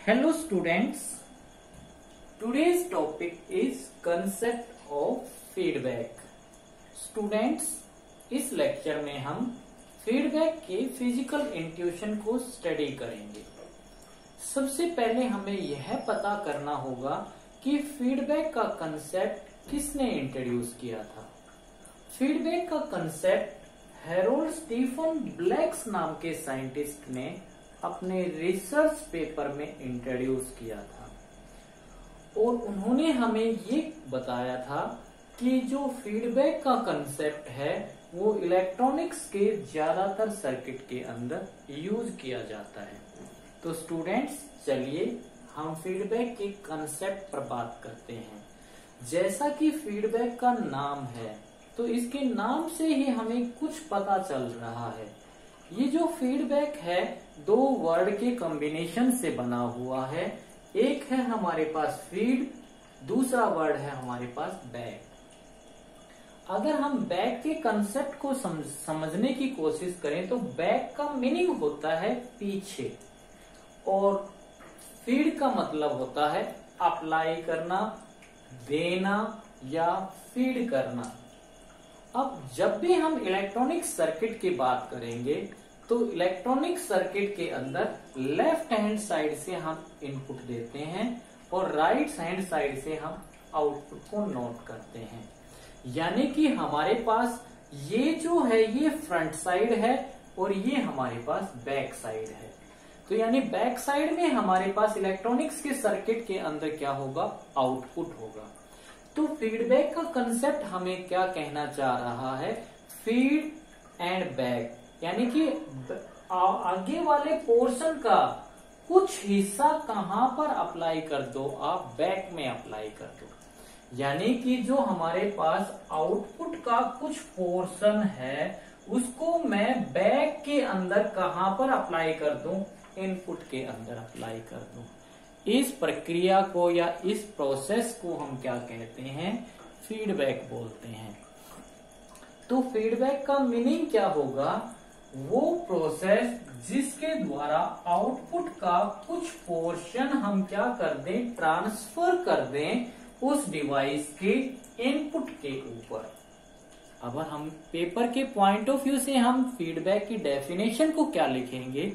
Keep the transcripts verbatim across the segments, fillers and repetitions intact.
Hello students, today's topic is concept of feedback. Students, इस lecture में हम feedback के फिजिकल इंट्यूशन को स्टडी करेंगे। सबसे पहले हमें यह पता करना होगा कि फीडबैक का कंसेप्ट किसने इंट्रोड्यूस किया था। फीडबैक का कंसेप्ट हैरोल्ड स्टीफन ब्लैक्स नाम के साइंटिस्ट ने अपने रिसर्च पेपर में इंट्रोड्यूस किया था और उन्होंने हमें ये बताया था कि जो फीडबैक का कंसेप्ट है वो इलेक्ट्रॉनिक्स के ज्यादातर सर्किट के अंदर यूज किया जाता है। तो स्टूडेंट्स, चलिए हम फीडबैक के कंसेप्ट पर बात करते हैं। जैसा कि फीडबैक का नाम है तो इसके नाम से ही हमें कुछ पता चल रहा है। ये जो फीडबैक है दो वर्ड के कॉम्बिनेशन से बना हुआ है। एक है हमारे पास फीड, दूसरा वर्ड है हमारे पास बैक। अगर हम बैक के कंसेप्ट को समझ, समझने की कोशिश करें तो बैक का मीनिंग होता है पीछे और फीड का मतलब होता है अप्लाई करना, देना या फीड करना। अब जब भी हम इलेक्ट्रॉनिक सर्किट की बात करेंगे तो इलेक्ट्रॉनिक सर्किट के अंदर लेफ्ट हैंड साइड से हम इनपुट देते हैं और राइट हैंड साइड से हम आउटपुट को नोट करते हैं। यानी कि हमारे पास ये जो है ये फ्रंट साइड है और ये हमारे पास बैक साइड है। तो यानी बैक साइड में हमारे पास इलेक्ट्रॉनिक्स के सर्किट के अंदर क्या होगा, आउटपुट होगा। तो फीडबैक का कंसेप्ट हमें क्या कहना चाह रहा है, फीड एंड बैक, यानी कि आगे वाले पोर्शन का कुछ हिस्सा कहां पर अप्लाई कर दो, आप बैक में अप्लाई कर दो। यानी कि जो हमारे पास आउटपुट का कुछ पोर्शन है उसको मैं बैक के अंदर कहां पर अप्लाई कर दूं, इनपुट के अंदर अप्लाई कर दूं। इस प्रक्रिया को या इस प्रोसेस को हम क्या कहते हैं, फीडबैक बोलते हैं। तो फीडबैक का मीनिंग क्या होगा, वो प्रोसेस जिसके द्वारा आउटपुट का कुछ पोर्शन हम क्या कर दें, ट्रांसफर कर दें उस डिवाइस के इनपुट के ऊपर। अब हम पेपर के पॉइंट ऑफ व्यू से हम फीडबैक की डेफिनेशन को क्या लिखेंगे,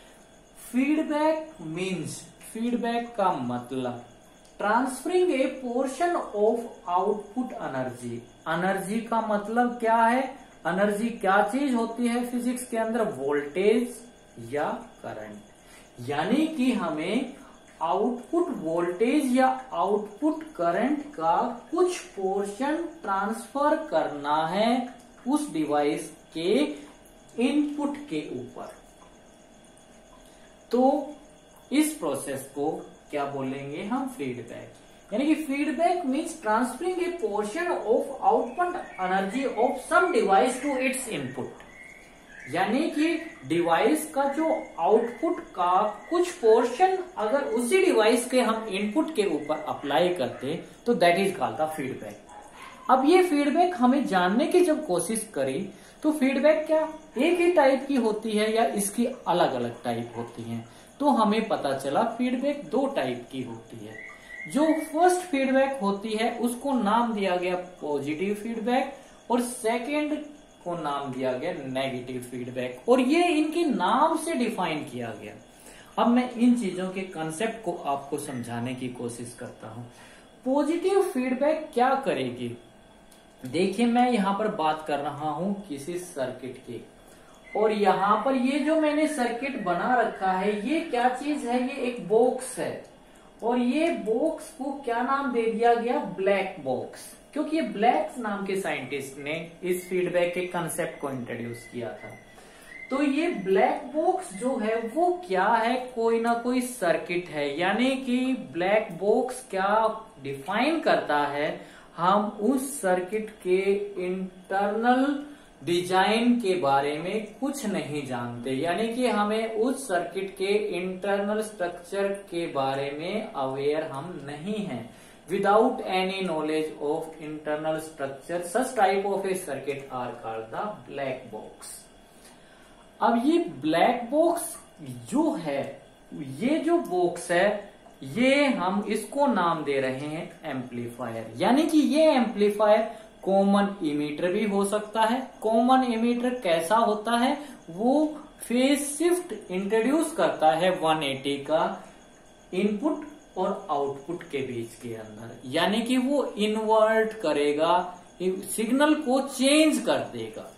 फीडबैक मीन्स, फीडबैक का मतलब transferring a portion of output energy. Energy का मतलब क्या है, एनर्जी क्या चीज होती है फिजिक्स के अंदर, वोल्टेज या करंट। यानी कि हमें आउटपुट वोल्टेज या आउटपुट करंट का कुछ पोर्शन ट्रांसफर करना है उस डिवाइस के इनपुट के ऊपर। तो इस प्रोसेस को क्या बोलेंगे हम, फीडबैक। यानी कि feedback means transferring a portion of output energy of some device to its input. यानी कि डिवाइस का जो आउटपुट का कुछ पोर्शन अगर उसी डिवाइस के हम इनपुट के ऊपर अप्लाई करते तो that is called the feedback. अब ये फीडबैक हमें जानने की जब कोशिश करी तो फीडबैक क्या एक ही टाइप की होती है या इसकी अलग अलग टाइप होती है, तो हमें पता चला फीडबैक दो टाइप की होती है। जो फर्स्ट फीडबैक होती है उसको नाम दिया गया पॉजिटिव फीडबैक और सेकंड को नाम दिया गया नेगेटिव फीडबैक, और ये इनके नाम से डिफाइन किया गया। अब मैं इन चीजों के कंसेप्ट को आपको समझाने की कोशिश करता हूं। पॉजिटिव फीडबैक क्या करेगी, देखिए मैं यहां पर बात कर रहा हूं किसी सर्किट की, और यहाँ पर ये जो मैंने सर्किट बना रखा है ये क्या चीज है, ये एक बॉक्स है और ये बॉक्स को क्या नाम दे दिया गया, ब्लैक बॉक्स, क्योंकि ये ब्लैक नाम के साइंटिस्ट ने इस फीडबैक के कंसेप्ट को इंट्रोड्यूस किया था। तो ये ब्लैक बॉक्स जो है वो क्या है, कोई ना कोई सर्किट है। यानी कि ब्लैक बॉक्स क्या डिफाइन करता है, हम उस सर्किट के इंटरनल डिजाइन के बारे में कुछ नहीं जानते। यानी कि हमें उस सर्किट के इंटरनल स्ट्रक्चर के बारे में अवेयर हम नहीं हैं। Without any knowledge of internal structure such type of a circuit are called the black box. अब ये ब्लैक बॉक्स जो है ये जो बॉक्स है ये हम इसको नाम दे रहे हैं एम्पलीफायर। यानी कि ये एम्पलीफायर कॉमन इमीटर भी हो सकता है। कॉमन इमीटर कैसा होता है, वो फेज शिफ्ट इंट्रोड्यूस करता है एक सौ अस्सी का इनपुट और आउटपुट के बीच के अंदर, यानी कि वो इन्वर्ट करेगा, सिग्नल को चेंज कर देगा।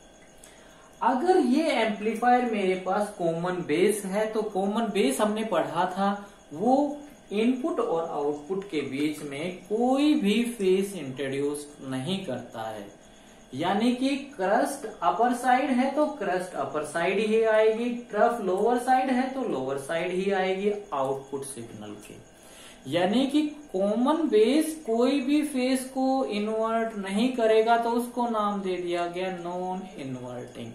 अगर ये एम्पलीफायर मेरे पास कॉमन बेस है तो कॉमन बेस हमने पढ़ा था वो इनपुट और आउटपुट के बीच में कोई भी फेज इंट्रोड्यूस नहीं करता है। यानी कि क्रस्ट अपर साइड है तो क्रस्ट अपर साइड ही आएगी, ट्रफ लोअर साइड है तो लोअर साइड ही आएगी आउटपुट सिग्नल के। यानी कि कॉमन बेस कोई भी फेज को इन्वर्ट नहीं करेगा तो उसको नाम दे दिया गया नॉन इन्वर्टिंग।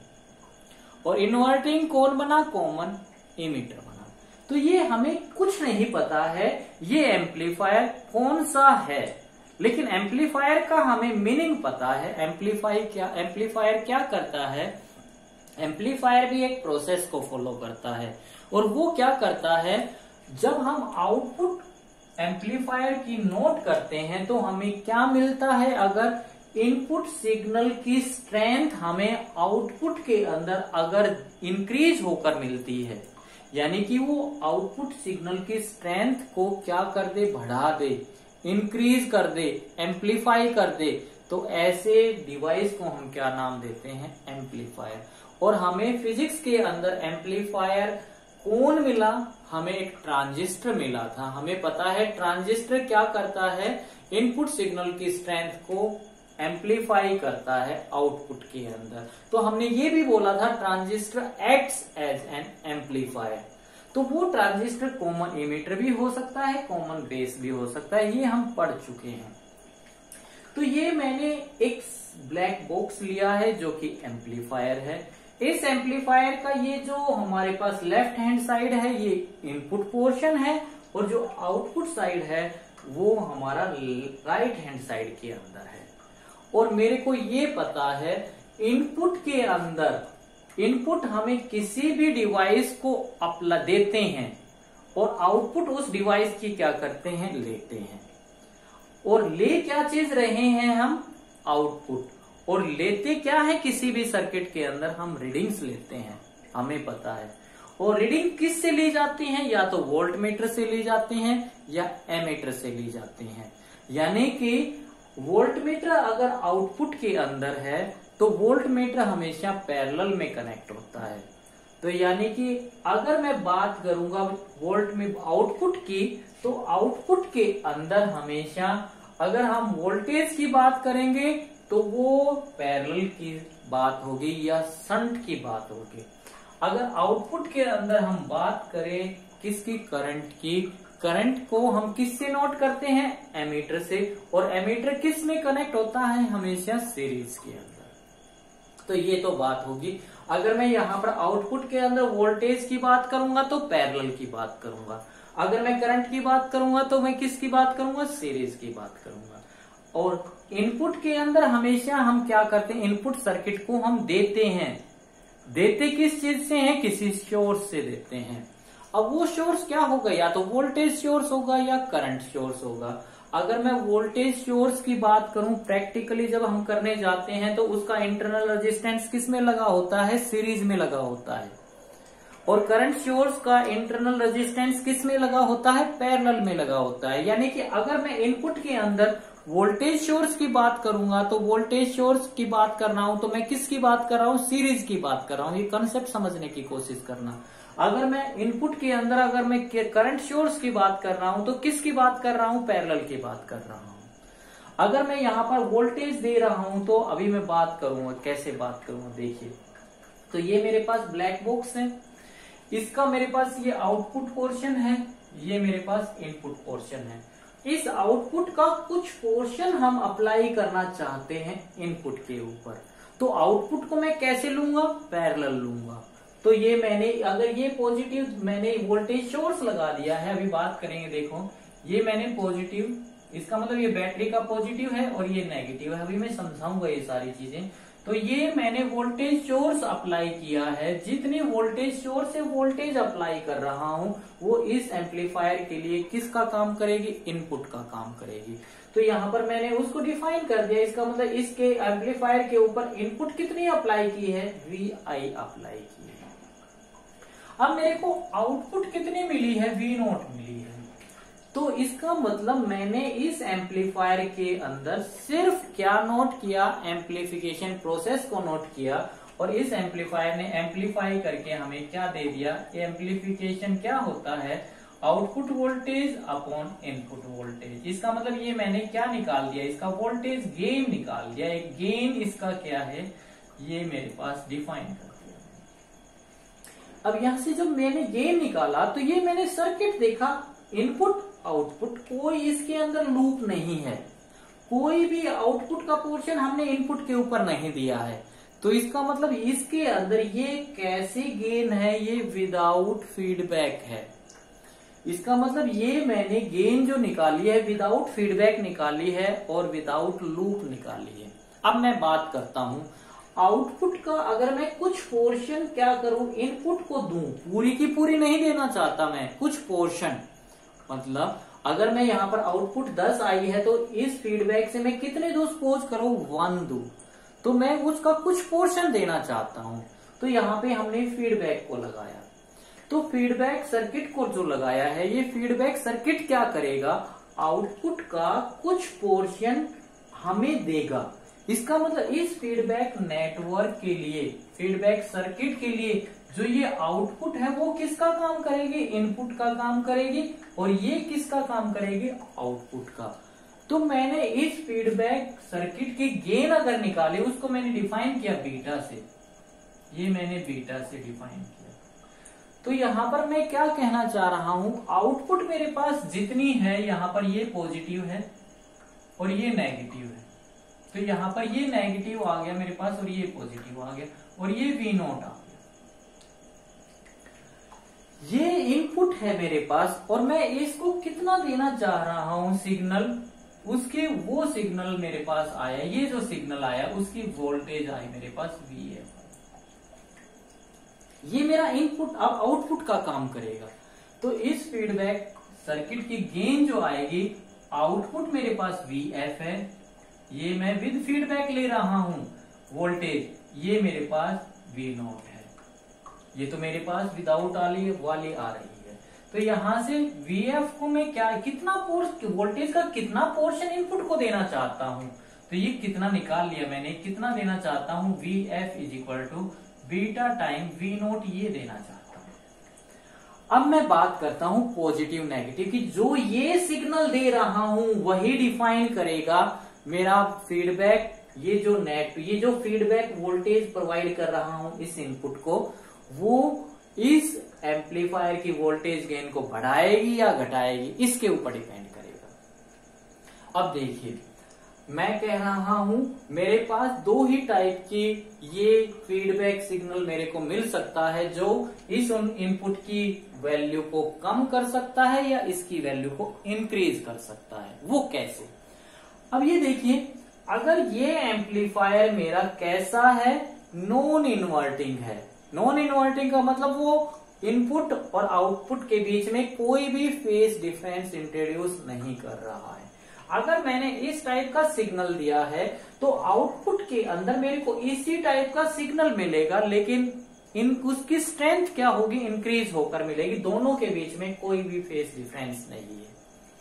और इन्वर्टिंग कौन बना, कॉमन इमीटर बना। तो ये हमें कुछ नहीं पता है ये एम्पलीफायर कौन सा है, लेकिन एम्पलीफायर का हमें मीनिंग पता है। एम्पलीफायर क्या एम्पलीफायर क्या करता है, एम्पलीफायर भी एक प्रोसेस को फॉलो करता है। और वो क्या करता है, जब हम आउटपुट एम्पलीफायर की नोट करते हैं तो हमें क्या मिलता है, अगर इनपुट सिग्नल की स्ट्रेंथ हमें आउटपुट के अंदर अगर इंक्रीज होकर मिलती है, यानी कि वो आउटपुट सिग्नल की स्ट्रेंथ को क्या कर दे, बढ़ा दे, इंक्रीज कर दे, एम्पलीफाई कर दे, तो ऐसे डिवाइस को हम क्या नाम देते हैं, एम्पलीफायर। और हमें फिजिक्स के अंदर एम्पलीफायर कौन मिला, हमें एक ट्रांजिस्टर मिला था। हमें पता है ट्रांजिस्टर क्या करता है, इनपुट सिग्नल की स्ट्रेंथ को एम्पलीफाई करता है आउटपुट के अंदर। तो हमने ये भी बोला था transistor acts as an amplifier. तो वो ट्रांजिस्टर कॉमन इमीटर भी हो सकता है, कॉमन बेस भी हो सकता है, ये हम पढ़ चुके हैं। तो ये मैंने एक ब्लैक बॉक्स लिया है जो कि एम्पलीफायर है। इस एम्पलीफायर का ये जो हमारे पास लेफ्ट हैंड साइड है ये इनपुट पोर्शन है, और जो आउटपुट साइड है वो हमारा राइट हैंड साइड के अंदर है। और मेरे को ये पता है इनपुट के अंदर, इनपुट हमें किसी भी डिवाइस को अपला देते हैं और आउटपुट उस डिवाइस की क्या करते हैं, लेते हैं। और ले क्या चीज रहे हैं हम, आउटपुट, और लेते क्या है, किसी भी सर्किट के अंदर हम रीडिंग्स लेते हैं, हमें पता है। और रीडिंग किस से ली जाती है, या तो वोल्ट मीटर से ली जाती हैं या एमीटर से ली जाती हैं। यानी कि वोल्ट मीटर अगर आउटपुट के अंदर है तो वोल्ट मीटर हमेशा पैरेलल में कनेक्ट होता है। तो यानी कि अगर मैं बात करूंगा वोल्ट में आउटपुट की, तो आउटपुट के अंदर हमेशा अगर हम वोल्टेज की बात करेंगे तो वो पैरेलल की बात होगी या शंट की बात होगी। अगर आउटपुट के अंदर हम बात करें किसकी, करंट की, करंट को हम किससे नोट करते हैं, एमीटर से। और एमीटर किस में कनेक्ट होता है, हमेशा सीरीज के अंदर। तो ये तो बात होगी। अगर मैं यहाँ पर आउटपुट के अंदर वोल्टेज की बात करूंगा तो पैरेलल की बात करूंगा। अगर मैं करंट की बात करूंगा तो मैं किसकी बात करूंगा, सीरीज की बात करूंगा। और इनपुट के अंदर हमेशा हम क्या करते हैं, इनपुट सर्किट को हम देते हैं। देते किस चीज से हैं, किसी सोर्स से देते हैं। अब वो सोर्स क्या होगा, या तो वोल्टेज सोर्स होगा या करंट सोर्स होगा। अगर मैं वोल्टेज सोर्स की बात करूं, प्रैक्टिकली जब हम करने जाते हैं तो उसका इंटरनल रेजिस्टेंस किस में लगा होता है, सीरीज में लगा होता है। और करंट सोर्स का इंटरनल रेजिस्टेंस किस में लगा होता है, पैरेलल में लगा होता है। यानी कि अगर मैं इनपुट के अंदर वोल्टेज सोर्स की बात करूंगा तो वोल्टेज सोर्स की बात कर रहा हूं तो मैं किसकी बात कर रहा हूं, सीरीज की बात कर रहा हूं। ये कंसेप्ट समझने की कोशिश करना। अगर मैं इनपुट के अंदर अगर मैं करंट सोर्स की बात कर रहा हूं तो किसकी बात कर रहा हूं, पैरेलल की बात कर रहा हूं। अगर मैं यहाँ पर वोल्टेज दे रहा हूं तो अभी मैं बात करूंगा, कैसे बात करूंगा देखिए। तो ये मेरे पास ब्लैक बॉक्स है, इसका मेरे पास ये आउटपुट पोर्शन है, ये मेरे पास इनपुट पोर्शन है। इस आउटपुट का कुछ पोर्शन हम अप्लाई करना चाहते हैं इनपुट के ऊपर, तो आउटपुट को मैं कैसे लूंगा, पैरेलल लूंगा। तो ये मैंने अगर ये पॉजिटिव मैंने वोल्टेज सोर्स लगा दिया है, अभी बात करेंगे, देखो ये मैंने पॉजिटिव, इसका मतलब ये बैटरी का पॉजिटिव है और ये नेगेटिव है। अभी मैं समझाऊंगा ये सारी चीजें। तो ये मैंने वोल्टेज सोर्स अप्लाई किया है, जितनी वोल्टेज सोर्स से वोल्टेज अप्लाई कर रहा हूं वो इस एम्पलीफायर के लिए किसका काम करेगी, इनपुट का काम करेगी। तो यहाँ पर मैंने उसको डिफाइन कर दिया, इसका मतलब इसके एम्पलीफायर के ऊपर इनपुट कितनी अप्लाई की है, वी आई अप्लाई की है। अब मेरे को आउटपुट कितनी मिली है, वी नॉट मिली है। तो इसका मतलब मैंने इस एम्पलीफायर के अंदर सिर्फ क्या नोट किया, एम्पलीफिकेशन प्रोसेस को नोट किया, और इस एम्पलीफायर ने एम्पलीफाई करके हमें क्या दे दिया, एम्पलीफिकेशन क्या होता है, output voltage upon input voltage. इसका मतलब ये मैंने क्या निकाल दिया, इसका वोल्टेज गेन निकाल दिया। एक गेन इसका क्या है, ये मेरे पास डिफाइन कर दिया। अब यहां से जब मैंने गेन निकाला तो ये मैंने सर्किट देखा, इनपुट आउटपुट, कोई इसके अंदर लूप नहीं है, कोई भी आउटपुट का पोर्शन हमने इनपुट के ऊपर नहीं दिया है। तो इसका मतलब इसके अंदर ये कैसे गेन है, ये विदाउट फीडबैक है। इसका मतलब ये मैंने गेन जो निकाली है विदाउट फीडबैक निकाली है और विदाउट लूप निकाली है। अब मैं बात करता हूं आउटपुट का, अगर मैं कुछ पोर्शन क्या करूं, इनपुट को दूं, पूरी की पूरी नहीं देना चाहता मैं, कुछ पोर्शन, मतलब अगर मैं यहाँ पर आउटपुट दस आई है तो इस फीडबैक से मैं कितने दो, सपोज करो वन दू, तो मैं उसका कुछ पोर्शन देना चाहता हूं। तो यहाँ पे हमने फीडबैक को लगाया, तो फीडबैक सर्किट को जो लगाया है, ये फीडबैक सर्किट क्या करेगा, आउटपुट का कुछ पोर्शन हमें देगा। इसका मतलब इस फीडबैक नेटवर्क के लिए, फीडबैक सर्किट के लिए जो ये आउटपुट है वो किसका काम करेगी, इनपुट का काम करेगी, और ये किसका काम करेगी, आउटपुट का। तो मैंने इस फीडबैक सर्किट के गेन अगर निकाले, उसको मैंने डिफाइन किया बीटा से, ये मैंने बीटा से डिफाइन किया। तो यहां पर मैं क्या कहना चाह रहा हूं, आउटपुट मेरे पास जितनी है, यहां पर ये पॉजिटिव है और ये नेगेटिव है। तो यहां पर ये नेगेटिव आ गया मेरे पास और ये पॉजिटिव आ गया और ये वी नॉट आ गया। ये इनपुट है मेरे पास और मैं इसको कितना देना चाह रहा हूं सिग्नल, उसके वो सिग्नल मेरे पास आया, ये जो सिग्नल आया उसकी वोल्टेज आई मेरे पास वी एफ। ये मेरा इनपुट अब आउटपुट का काम करेगा। तो इस फीडबैक सर्किट की गेन जो आएगी, आउटपुट मेरे पास वी एफ है, ये मैं विद फीडबैक ले रहा हूं वोल्टेज, ये मेरे पास वी नॉट है, ये तो मेरे पास विदाउट वाली वाली आ रही है। तो यहां से वी एफ को मैं क्या, कितना पोर्शन, वोल्टेज का कितना पोर्शन इनपुट को देना चाहता हूं, तो ये कितना निकाल लिया मैंने, कितना देना चाहता हूं, V F is equal to beta time V nought, ये देना चाहता हूं। अब मैं बात करता हूं पॉजिटिव नेगेटिव की, जो ये सिग्नल दे रहा हूं वही डिफाइन करेगा मेरा फीडबैक, ये जो नेट, ये जो फीडबैक वोल्टेज प्रोवाइड कर रहा हूं इस इनपुट को, वो इस एम्पलीफायर की वोल्टेज गेन को बढ़ाएगी या घटाएगी, इसके ऊपर डिपेंड करेगा। अब देखिए, मैं कह रहा हूं मेरे पास दो ही टाइप की ये फीडबैक सिग्नल मेरे को मिल सकता है, जो इस इनपुट की वैल्यू को कम कर सकता है या इसकी वैल्यू को इंक्रीज कर सकता है। वो कैसे, अब ये देखिए, अगर ये एम्पलीफायर मेरा कैसा है, नॉन इन्वर्टिंग है। नॉन इन्वर्टिंग का मतलब वो इनपुट और आउटपुट के बीच में कोई भी फेज डिफरेंस इंट्रोड्यूस नहीं कर रहा है। अगर मैंने इस टाइप का सिग्नल दिया है तो आउटपुट के अंदर मेरे को इसी टाइप का सिग्नल मिलेगा, लेकिन इन उसकी स्ट्रेंथ क्या होगी, इंक्रीज होकर मिलेगी, दोनों के बीच में कोई भी फेज डिफरेंस नहीं है।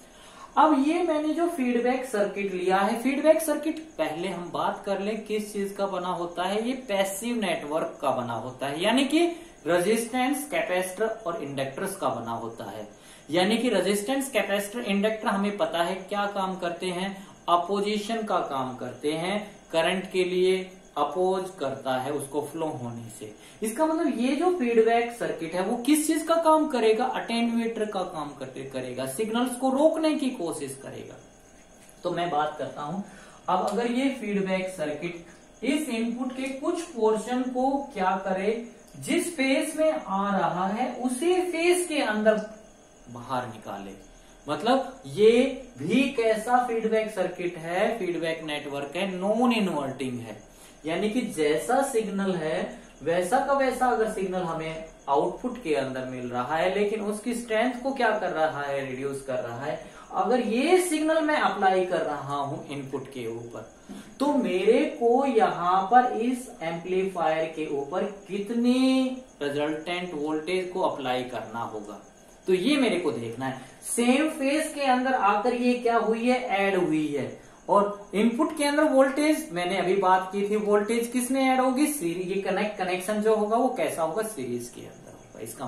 अब ये मैंने जो फीडबैक सर्किट लिया है, फीडबैक सर्किट पहले हम बात कर ले किस चीज का बना होता है, ये पैसिव नेटवर्क का बना होता है, यानी कि रेजिस्टेंस, कैपेसिटर और इंडक्टर्स का बना होता है। यानी कि रेजिस्टेंस, कैपेसिटर, इंडक्टर हमें पता है क्या काम करते हैं, अपोजिशन का काम करते हैं, करंट के लिए अपोज करता है उसको फ्लो होने से। इसका मतलब ये जो फीडबैक सर्किट है वो किस चीज का काम करेगा, अटेन्यूएटर का काम करते करेगा, सिग्नल्स को रोकने की कोशिश करेगा। तो मैं बात करता हूं, अब अगर ये फीडबैक सर्किट इस इनपुट के कुछ पोर्शन को क्या करे, जिस फेज में आ रहा है उसी फेज के अंदर बाहर निकाले, मतलब ये भी कैसा फीडबैक सर्किट है, फीडबैक नेटवर्क है, नॉन इन्वर्टिंग है। यानी कि जैसा सिग्नल है वैसा का वैसा अगर सिग्नल हमें आउटपुट के अंदर मिल रहा है, लेकिन उसकी स्ट्रेंथ को क्या कर रहा है, रिड्यूस कर रहा है। अगर ये सिग्नल मैं अप्लाई कर रहा हूं इनपुट के ऊपर, तो मेरे को यहां पर इस एम्पलीफायर के ऊपर कितने रिजल्टेंट वोल्टेज को अप्लाई करना होगा, तो ये मेरे को देखना है। सेम फेज के अंदर आकर ये क्या हुई है, ऐड हुई है, और इनपुट के अंदर वोल्टेज मैंने अभी बात की थी, वोल्टेज किसने ऐड होगी, सीरीज। ये कनेक्ट कनेक्शन जो होगा वो कैसा होगा, सीरीज के अंदर होगा। इसका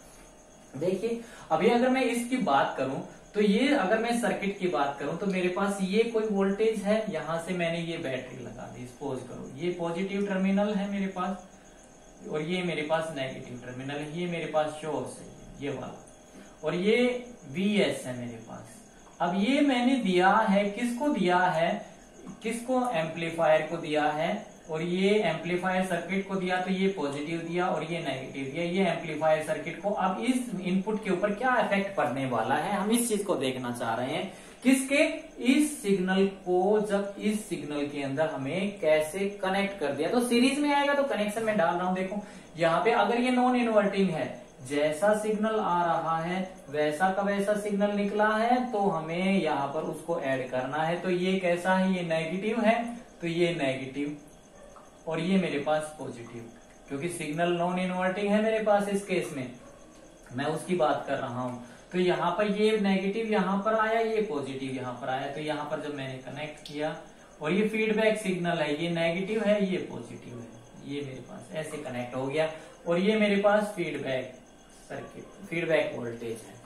मतलब देखिए, अभी अगर मैं इसकी बात करूं तो ये, अगर मैं सर्किट की बात करूं तो मेरे पास ये कोई वोल्टेज है, यहां से मैंने ये बैटरी लगा दी, सपोज करो ये पॉजिटिव टर्मिनल है मेरे पास, और ये मेरे पास नेगेटिव टर्मिनल है, ये मेरे पास सोर्स है ये वाला, और ये वी एस है मेरे पास। अब ये मैंने दिया है, किसको दिया है, किसको, एम्पलीफायर को दिया है, और ये एम्पलीफायर सर्किट को दिया, तो ये पॉजिटिव दिया और ये नेगेटिव दिया, ये एम्पलीफायर सर्किट को। अब इस इनपुट के ऊपर क्या इफेक्ट पड़ने वाला है, हम इस चीज को देखना चाह रहे हैं। किसके, इस सिग्नल को जब इस सिग्नल के अंदर हमें कैसे कनेक्ट कर दिया, तो सीरीज में आएगा, तो कनेक्शन में डाल रहा हूं। देखो यहाँ पे अगर ये नॉन इन्वर्टिंग है, जैसा सिग्नल आ रहा है वैसा का वैसा सिग्नल निकला है, तो हमें यहाँ पर उसको ऐड करना है। तो ये कैसा है, ये नेगेटिव है, तो ये नेगेटिव, और ये मेरे पास पॉजिटिव, क्योंकि सिग्नल नॉन इन्वर्टिंग है मेरे पास इस केस में, मैं उसकी बात कर रहा हूं। तो यहाँ पर ये नेगेटिव यहाँ पर आया, ये पॉजिटिव यहाँ पर आया, तो यहाँ पर जब मैंने कनेक्ट किया, और ये फीडबैक सिग्नल है, ये नेगेटिव है ये पॉजिटिव है, ये मेरे पास ऐसे कनेक्ट हो गया, और ये मेरे पास फीडबैक सर्किट, फीडबैक वोल्टेज है।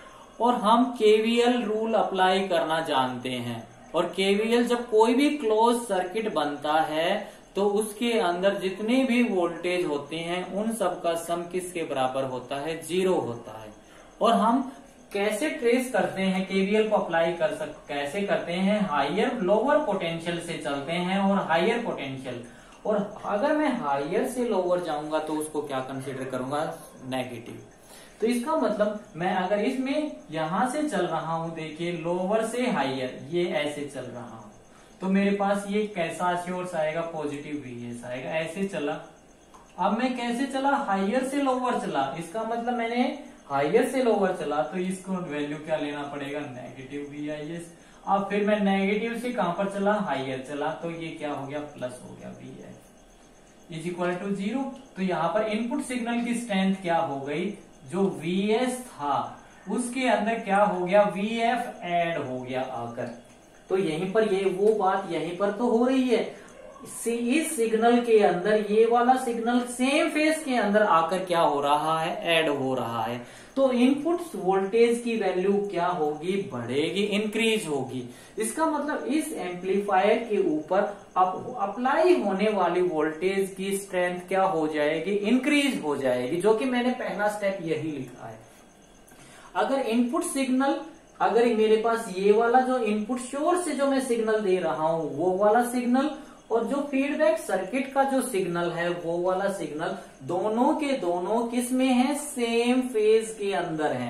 और हम केवीएल रूल अप्लाई करना जानते हैं, और केवीएल जब कोई भी क्लोज सर्किट बनता है तो उसके अंदर जितने भी वोल्टेज होते हैं उन सब का सम किसके बराबर होता है, जीरो होता है। और हम कैसे ट्रेस करते हैं, केवीएल को अप्लाई कर सक कैसे करते हैं, हायर लोअर पोटेंशियल से चलते हैं, और हायर पोटेंशियल, और अगर मैं हायर से लोअर जाऊंगा तो उसको क्या कंसीडर करूंगा, नेगेटिव। तो इसका मतलब मैं अगर इसमें यहां से चल रहा हूं, देखिए लोअर से हायर, ये ऐसे चल रहा हूं, तो मेरे पास ये कैसा सोर्स आएगा, पॉजिटिव वीएस आएगा, ऐसे चला। अब मैं कैसे चला, हायर से लोअर चला, इसका मतलब मैंने हायर से लोअर चला, तो इसको वैल्यू क्या लेना पड़ेगा, नेगेटिव वीआईएस। अब फिर मैं नेगेटिव से कहां पर चला, हायर चला, तो ये क्या हो गया, प्लस हो गया, V F is equal to zero. तो यहाँ पर इनपुट सिग्नल की स्ट्रेंथ क्या हो गई, जो वीएस था उसके अंदर क्या हो गया, वीएफ ऐड हो गया आकर। तो यहीं पर ये वो बात यहीं पर तो हो रही है, इस सिग्नल के अंदर ये वाला सिग्नल सेम फेज के अंदर आकर क्या हो रहा है, ऐड हो रहा है। तो इनपुट वोल्टेज की वैल्यू क्या होगी, बढ़ेगी, इंक्रीज होगी। इसका मतलब इस एम्पलीफायर के ऊपर अप, अप्लाई होने वाली वोल्टेज की स्ट्रेंथ क्या हो जाएगी, इंक्रीज हो जाएगी, जो कि मैंने पहला स्टेप यही लिखा है। अगर इनपुट सिग्नल, अगर मेरे पास ये वाला जो इनपुट सोर्स से जो मैं सिग्नल दे रहा हूं वो वाला सिग्नल, और जो फीडबैक सर्किट का जो सिग्नल है वो वाला सिग्नल, दोनों के दोनों किस में है, सेम फेज के अंदर हैं,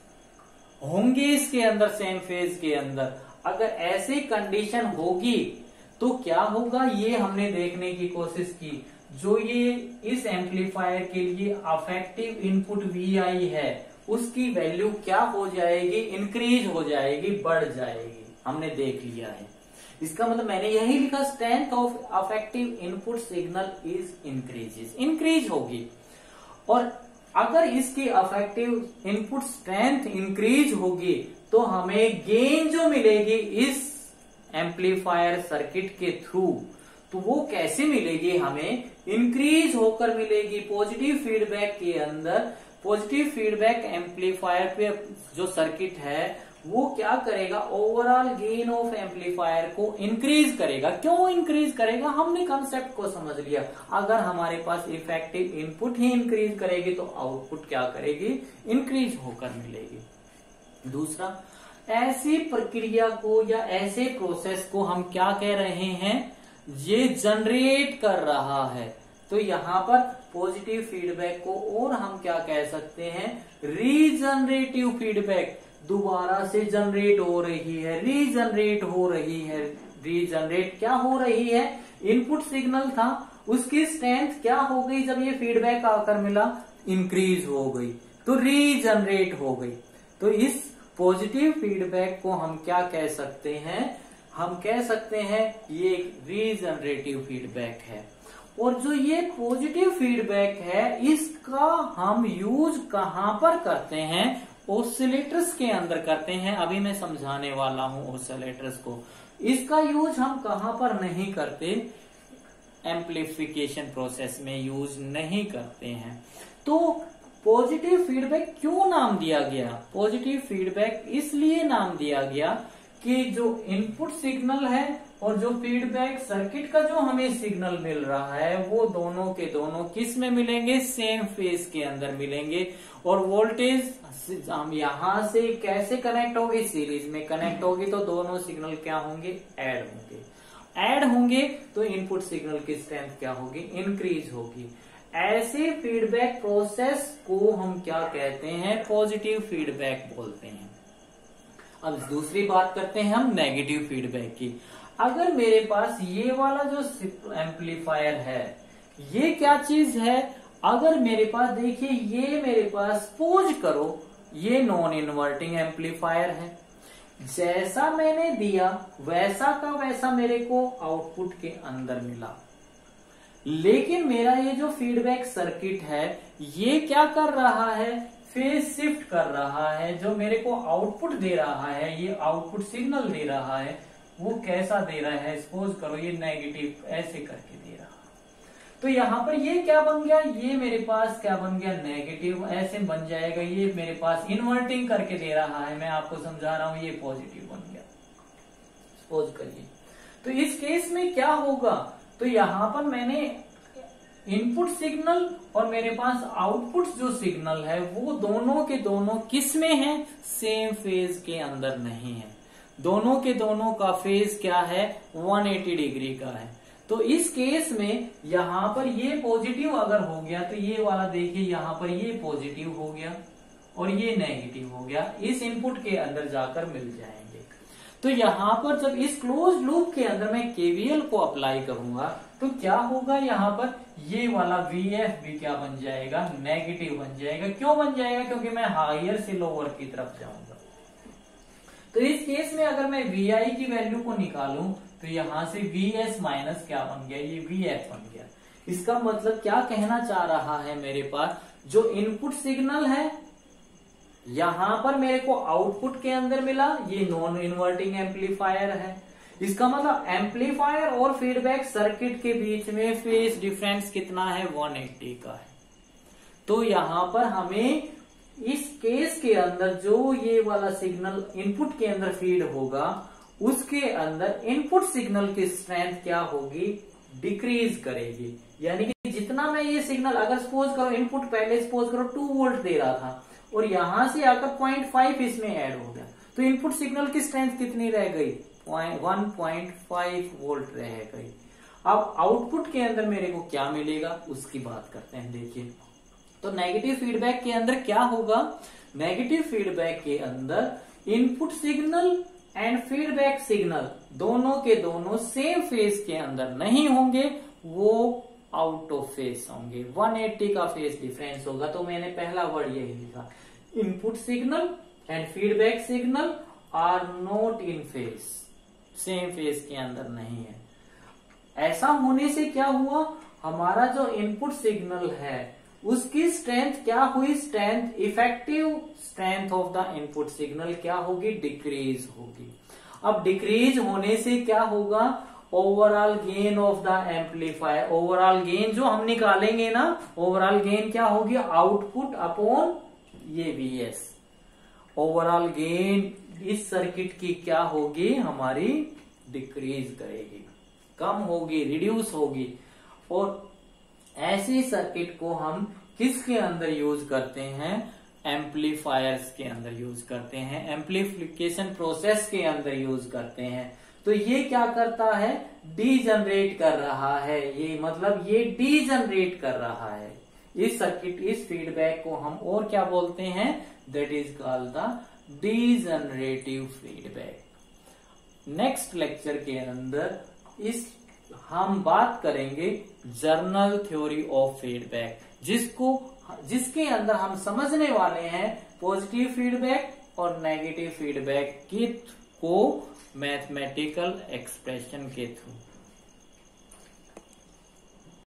होंगे इसके अंदर, सेम फेज के अंदर। अगर ऐसी कंडीशन होगी तो क्या होगा, ये हमने देखने की कोशिश की। जो ये इस एम्पलीफायर के लिए अफेक्टिव इनपुट वी आई है उसकी वैल्यू क्या हो जाएगी, इंक्रीज हो जाएगी, बढ़ जाएगी, हमने देख लिया है। इसका मतलब मैंने यही लिखा, strength of effective input signal is increases, increase होगी। और अगर इसकी अफेक्टिव इनपुट स्ट्रेंथ इंक्रीज होगी तो हमें गेन जो मिलेगी इस एम्पलीफायर सर्किट के थ्रू, तो वो कैसे मिलेगी, हमें इंक्रीज होकर मिलेगी। पॉजिटिव फीडबैक के अंदर, पॉजिटिव फीडबैक एम्पलीफायर पे जो सर्किट है वो क्या करेगा, ओवरऑल गेन ऑफ एम्पलीफायर को इंक्रीज करेगा। क्यों इंक्रीज करेगा, हमने कंसेप्ट को समझ लिया। अगर हमारे पास इफेक्टिव इनपुट ही इंक्रीज करेगी तो आउटपुट क्या करेगी, इंक्रीज होकर मिलेगी। दूसरा, ऐसी प्रक्रिया को या ऐसे प्रोसेस को हम क्या कह रहे हैं, ये जनरेट कर रहा है। तो यहाँ पर पॉजिटिव फीडबैक को और हम क्या कह सकते हैं, रीजनरेटिव फीडबैक, दोबारा से जनरेट हो रही है, रीजनरेट हो रही है। रीजनरेट क्या हो रही है, इनपुट सिग्नल था उसकी स्ट्रेंथ क्या हो गई जब ये फीडबैक आकर मिला, इंक्रीज हो गई, तो रीजनरेट हो गई। तो इस पॉजिटिव फीडबैक को हम क्या कह सकते हैं, हम कह सकते हैं ये एक रीजनरेटिव फीडबैक है। और जो ये पॉजिटिव फीडबैक है इसका हम यूज कहां पर करते हैं, ऑसिलेटर्स के अंदर करते हैं। अभी मैं समझाने वाला हूं ऑसिलेटर्स को। इसका यूज हम कहां पर नहीं करते, एम्प्लीफिकेशन प्रोसेस में यूज नहीं करते हैं। तो पॉजिटिव फीडबैक क्यों नाम दिया गया, पॉजिटिव फीडबैक इसलिए नाम दिया गया कि जो इनपुट सिग्नल है और जो फीडबैक सर्किट का जो हमें सिग्नल मिल रहा है वो दोनों के दोनों किस में मिलेंगे, सेम फेज के अंदर मिलेंगे। और वोल्टेज हम यहां से कैसे कनेक्ट होगी, सीरीज में कनेक्ट होगी, तो दोनों सिग्नल क्या होंगे, ऐड होंगे। ऐड होंगे तो इनपुट सिग्नल की स्ट्रेंथ क्या होगी, इंक्रीज होगी। ऐसे फीडबैक प्रोसेस को हम क्या कहते हैं, पॉजिटिव फीडबैक बोलते हैं। अब दूसरी बात करते हैं हम नेगेटिव फीडबैक की। अगर मेरे पास ये वाला जो एम्पलीफायर है, ये क्या चीज है, अगर मेरे पास देखिए ये मेरे पास सपोज करो ये नॉन इन्वर्टिंग एम्पलीफायर है, जैसा मैंने दिया वैसा का वैसा मेरे को आउटपुट के अंदर मिला। लेकिन मेरा ये जो फीडबैक सर्किट है ये क्या कर रहा है, फेज शिफ्ट कर रहा है। जो मेरे को आउटपुट दे रहा है, ये आउटपुट सिग्नल दे रहा है, वो कैसा दे रहा है, सपोज करो ये नेगेटिव ऐसे करके दे रहा है। तो यहां पर ये क्या बन गया, ये मेरे पास क्या बन गया, नेगेटिव ऐसे बन जाएगा। ये मेरे पास इन्वर्टिंग करके दे रहा है, मैं आपको समझा रहा हूं, ये पॉजिटिव बन गया, सपोज करिए। तो इस केस में क्या होगा, तो यहां पर मैंने इनपुट सिग्नल और मेरे पास आउटपुट जो सिग्नल है वो दोनों के दोनों किस में है, सेम फेज के अंदर नहीं है। दोनों के दोनों का फेज क्या है, एक सौ अस्सी डिग्री का है। तो इस केस में यहां पर ये पॉजिटिव अगर हो गया तो ये वाला देखिए यहां पर ये पॉजिटिव हो गया और ये नेगेटिव हो गया, इस इनपुट के अंदर जाकर मिल जाएंगे। तो यहां पर जब इस क्लोज लूप के अंदर मैं केवीएल को अप्लाई करूंगा तो क्या होगा, यहां पर ये वाला वीएफ भी क्या बन जाएगा, नेगेटिव बन जाएगा। क्यों बन जाएगा, क्योंकि मैं हायर से लोअर की तरफ जाऊंगा। तो इस केस में अगर मैं वीआई की वैल्यू को निकालूं तो यहां से वीएस माइनस क्या बन गया, ये वीएफ बन गया। इसका मतलब क्या कहना चाह रहा है, मेरे पास जो इनपुट सिग्नल है यहां पर मेरे को आउटपुट के अंदर मिला, ये नॉन इन्वर्टिंग एम्पलीफायर है। इसका मतलब एम्पलीफायर और फीडबैक सर्किट के बीच में फेज डिफरेंस कितना है, एक सौ अस्सी का है। तो यहां पर हमें इस केस के अंदर जो ये वाला सिग्नल इनपुट के अंदर फीड होगा उसके अंदर इनपुट सिग्नल की स्ट्रेंथ क्या होगी, डिक्रीज करेगी। यानी कि जितना मैं ये सिग्नल अगर सपोज करो इनपुट पहले सपोज करो टू वोल्ट दे रहा था और यहां से आकर पॉइंट फाइव इसमें ऐड हो गया, तो इनपुट सिग्नल की स्ट्रेंथ कितनी रह गई, वन पॉइंट फाइव वोल्ट रह गई। अब आउटपुट के अंदर मेरे को क्या मिलेगा उसकी बात करते हैं। देखिए तो नेगेटिव फीडबैक के अंदर क्या होगा, नेगेटिव फीडबैक के अंदर input signal and feedback signal दोनों के दोनों सेम फेज के अंदर नहीं होंगे, वो आउट ऑफ फेज होंगे, एक सौ अस्सी का फेज डिफरेंस होगा। तो मैंने पहला वर्ड यही लिखा, input signal and feedback signal are not in phase, same phase के अंदर नहीं है। ऐसा होने से क्या हुआ, हमारा जो इनपुट सिग्नल है उसकी स्ट्रेंथ क्या हुई, strength effective strength of the input signal क्या होगी, डिक्रीज होगी। अब डिक्रीज होने से क्या होगा, overall gain of the amplifier, overall gain जो हम निकालेंगे ना, ओवरऑल गेन क्या होगी, आउटपुट अपॉन ये वीएस। ओवरऑल गेन इस सर्किट की क्या होगी, हमारी डिक्रीज करेगी, कम होगी, रिड्यूस होगी। और ऐसी सर्किट को हम किसके अंदर यूज करते हैं, एम्पलीफायर्स के अंदर यूज करते हैं, एम्पलीफिकेशन प्रोसेस के अंदर यूज करते हैं। तो ये क्या करता है, डीजनरेट कर रहा है, ये मतलब ये डीजनरेट कर रहा है इस सर्किट, इस फीडबैक को हम और क्या बोलते हैं, that is called the degenerative feedback. Next lecture के अंदर इस हम बात करेंगे जर्नल थ्योरी ऑफ फीडबैक, जिसको जिसके अंदर हम समझने वाले हैं पॉजिटिव फीडबैक और नेगेटिव फीडबैक की को मैथमेटिकल एक्सप्रेशन के थ्रू।